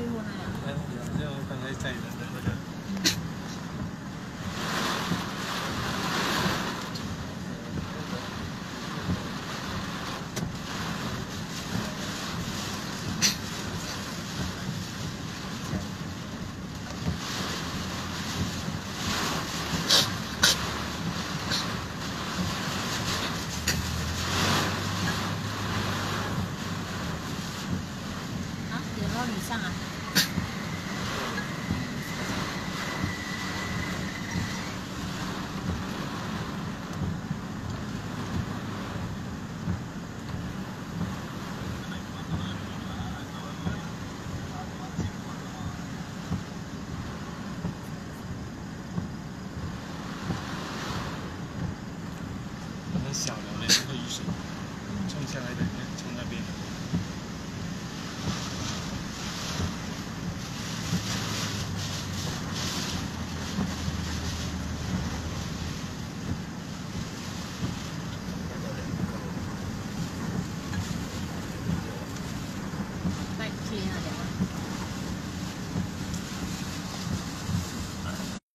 户那样。 这样刚才载人的那个。 啊，有楼以上啊。 小楼的那个雨水冲下来的，从那边。 再贴那两个。